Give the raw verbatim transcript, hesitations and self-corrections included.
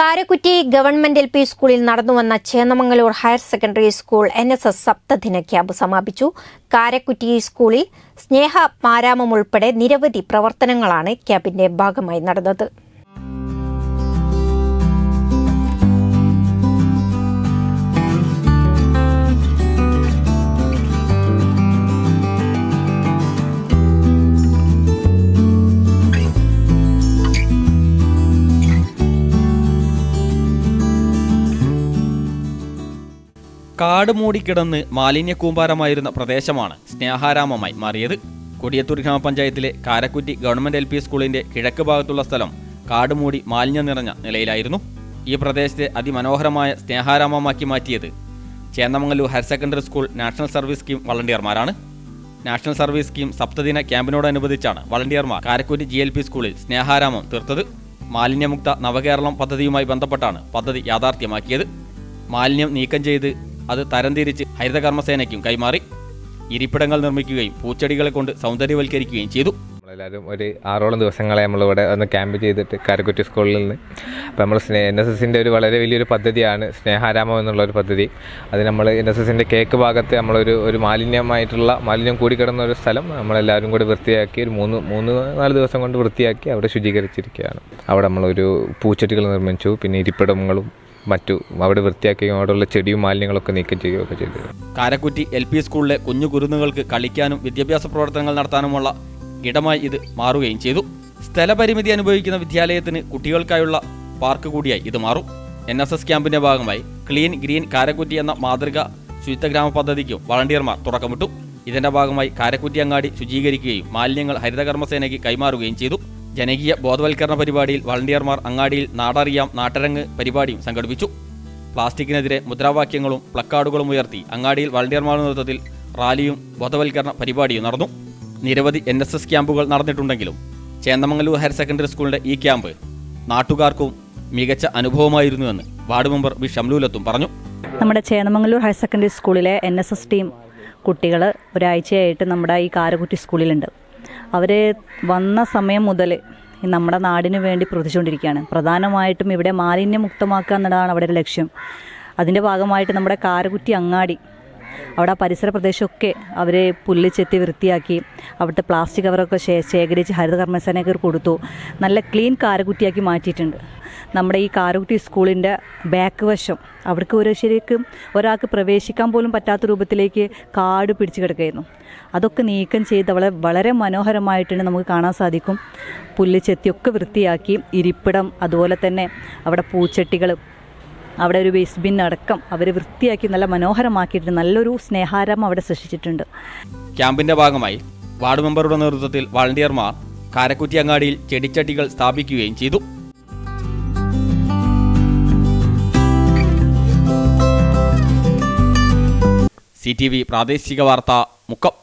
Karakkutty government L P സ്കൂളിൽ നടന്നുവന്ന Chennamangalur higher secondary school N S S സപ്തദിന ക്യാമ്പ് സമാപിച്ചു. കാരക്കുറ്റി സ്കൂളിൽ സ്നേഹ പാരാമം ഉൾപ്പെടെ നിരവധി പ്രവർത്തനങ്ങളാണ് ക്യാമ്പിന്റെ ഭാഗമായി നടന്നത്. കാട് മൂടിക്കിടന്ന് മാലിന്യ കൂമ്പാരമായിരുന്ന പ്രദേശമാണ് സ്നേഹാരാമമായി മാറിയത്. കൊടിയത്തൂർ ഗ്രാമപഞ്ചായത്തിലെ കാരക്കുറ്റി ഗവൺമെന്റ് എൽ പി സ്കൂളിന്റെ കിഴക്ക് ഭാഗത്തുള്ള സ്ഥലം കാട് മൂടി മാലിന്യം നിറഞ്ഞ നിലയിലായിരുന്നു. ഈ പ്രദേശത്തെ അതിമനോഹരമായ സ്നേഹാരാമമാക്കി മാറ്റിയത് Chennamangalur higher secondary school national service scheme വളണ്ടിയർമാരാണ്. നാഷണൽ സർവീസ് സ്കീം സപ്തദിന ക്യാമ്പിനോടനുബന്ധിച്ചാണ് വളണ്ടിയർമാർ കാരക്കുറ്റി ജി എൽ പി സ്കൂളിൽ സ്നേഹാരാമം തീർത്തത്. മാലിന്യമുക്ത നവകേരളം പദ്ധതിയുമായി ബന്ധപ്പെട്ടാണ് പദ്ധതി യാഥാർത്ഥ്യമാക്കിയത്. മാലിന്യം നീക്കം ചെയ്ത് അത് തരംതിരിച്ച് ഹരിതകർമ്മസേനയ്ക്കും കൈമാറി. ഇരിപ്പിടങ്ങൾ നിർമ്മിക്കുകയും പൂച്ചെടികളെ കൊണ്ട് സൗന്ദര്യവൽക്കരിക്കുകയും ചെയ്തു. നമ്മളെല്ലാവരും ഒരു ആറോളം ദിവസങ്ങളെ നമ്മളിവിടെ ഒന്ന് ക്യാമ്പ് ചെയ്തിട്ട് കാരക്കുറ്റി സ്കൂളിൽ നിന്ന് അപ്പോൾ നമ്മൾ സ്നേ എൻ എസ് എസിൻ്റെ ഒരു വളരെ വലിയൊരു പദ്ധതിയാണ് സ്നേഹാരാമം എന്നുള്ളൊരു പദ്ധതി. അത് നമ്മൾ എൻ എസ് എസിൻ്റെ കേക്ക് ഭാഗത്ത് നമ്മളൊരു ഒരു മാലിന്യമായിട്ടുള്ള മാലിന്യം കൂടിക്കിടന്ന ഒരു സ്ഥലം നമ്മളെല്ലാവരും കൂടി വൃത്തിയാക്കി ഒരു മൂന്ന് മൂന്ന് നാല് ദിവസം കൊണ്ട് വൃത്തിയാക്കി അവിടെ ശുചീകരിച്ചിരിക്കുകയാണ്. അവിടെ നമ്മളൊരു പൂച്ചെടികൾ നിർമ്മിച്ചു, പിന്നെ ഇരിപ്പിടങ്ങളും മറ്റു അവിടെ വൃത്തിയാക്കുകയും അവിടെയുള്ള ചെടിയും മാലിന്യങ്ങളൊക്കെ നീക്കം ചെയ്യുകയൊക്കെ ചെയ്തു. കാരക്കുറ്റി എൽ പി സ്കൂളിലെ കുഞ്ഞു കുരുന്നുകൾക്ക് കളിക്കാനും വിദ്യാഭ്യാസ പ്രവർത്തനങ്ങൾ നടത്താനുമുള്ള ഇടമായി ഇത് മാറുകയും ചെയ്തു. സ്ഥലപരിമിതി അനുഭവിക്കുന്ന വിദ്യാലയത്തിന് കുട്ടികൾക്കായുള്ള പാർക്ക് കൂടിയായി ഇത് മാറും. എൻ എസ് എസ് ക്യാമ്പിന്റെ ഭാഗമായി ക്ലീൻ ഗ്രീൻ കാരക്കുറ്റി എന്ന മാതൃക ശുചിത്വഗ്രാമ പദ്ധതിക്കും വളണ്ടിയർമാർ തുടക്കമിട്ടു. ഇതിന്റെ ഭാഗമായി കാരക്കുറ്റി അങ്ങാടി ശുചീകരിക്കുകയും മാലിന്യങ്ങൾ ഹരിതകർമ്മസേനയ്ക്ക് കൈമാറുകയും ചെയ്തു. ജനകീയ ബോധവൽക്കരണ പരിപാടിയിൽ വളണ്ടിയർമാർ അങ്ങാടിയിൽ നാടറിയാം നാട്ടരങ്ങ് പരിപാടിയും സംഘടിപ്പിച്ചു. പ്ലാസ്റ്റിക്കിനെതിരെ മുദ്രാവാക്യങ്ങളും പ്ലക്കാർഡുകളും ഉയർത്തി അങ്ങാടിയിൽ വളണ്ടിയർമാരുടെ നേതൃത്വത്തിൽ റാലിയും ബോധവൽക്കരണ പരിപാടിയും നടന്നു. നിരവധി എൻ എസ് എസ് ക്യാമ്പുകൾ നടന്നിട്ടുണ്ടെങ്കിലും ചേന്നമംഗലൂർ ഹയർ സെക്കൻഡറി സ്കൂളിന്റെ ഈ ക്യാമ്പ് നാട്ടുകാർക്കും മികച്ച അനുഭവമായിരുന്നുവെന്ന് വാർഡ് മെമ്പർ വി ഷംലൂലത്തും പറഞ്ഞു. നമ്മുടെ ചേന്നമംഗലൂർ ഹയർ സെക്കൻഡറി സ്കൂളിലെ എൻ എസ് എസ് ടീം കുട്ടികൾ ഒരാഴ്ചയായിട്ട് നമ്മുടെ ഈ കാരക്കുറ്റി സ്കൂളിലുണ്ട്. അവർ വന്ന സമയം മുതൽ നമ്മുടെ നാടിന് വേണ്ടി പ്രവർത്തിച്ചുകൊണ്ടിരിക്കുകയാണ്. പ്രധാനമായിട്ടും ഇവിടെ മാലിന്യമുക്തമാക്കുക എന്നതാണ് അവിടെ ഒരു ലക്ഷ്യം. അതിൻ്റെ ഭാഗമായിട്ട് നമ്മുടെ കാരക്കുറ്റി അങ്ങാടി അവിടെ പരിസര പ്രദേശമൊക്കെ അവർ പുല്ല് ചെത്തി വൃത്തിയാക്കി അവിടുത്തെ പ്ലാസ്റ്റിക് കവറൊക്കെ ശേഖരിച്ച് ഹരിതകർമ്മസേനയ്ക്ക് കൊടുത്തു. നല്ല ക്ലീൻ കാരക്കുറ്റിയാക്കി മാറ്റിയിട്ടുണ്ട്. നമ്മുടെ ഈ കാരക്കുറ്റി സ്കൂളിൻ്റെ ബാക്ക് വശം അവിടേക്ക് ഒരു ശരിക്കും ഒരാൾക്ക് പ്രവേശിക്കാൻ പോലും പറ്റാത്ത രൂപത്തിലേക്ക് കാട് പിടിച്ചു കിടക്കുകയായിരുന്നു. അതൊക്കെ നീക്കം ചെയ്ത് അവളെ വളരെ മനോഹരമായിട്ടുണ്ട് നമുക്ക് കാണാൻ സാധിക്കും. പുല്ല് ചെത്തിയൊക്കെ വൃത്തിയാക്കി ഇരിപ്പിടം, അതുപോലെ തന്നെ അവിടെ പൂച്ചട്ടികൾ, അവിടെ ഒരു വേസ്റ്റ് ബിൻ അടക്കം അവർ വൃത്തിയാക്കി നല്ല മനോഹരമാക്കിയിട്ട് നല്ലൊരു സ്നേഹാരാമം അവിടെ സൃഷ്ടിച്ചിട്ടുണ്ട്. ക്യാമ്പിന്റെ ഭാഗമായി വാർഡ് മെമ്പറുടെ നേതൃത്വത്തിൽ വളണ്ടിയർമാർ കാരക്കുറ്റി അങ്ങാടിയിൽ ചെടിച്ചട്ടികൾ സ്ഥാപിക്കുകയും ചെയ്തു. സി ടി വി പ്രാദേശിക വാർത്ത മുക്കം.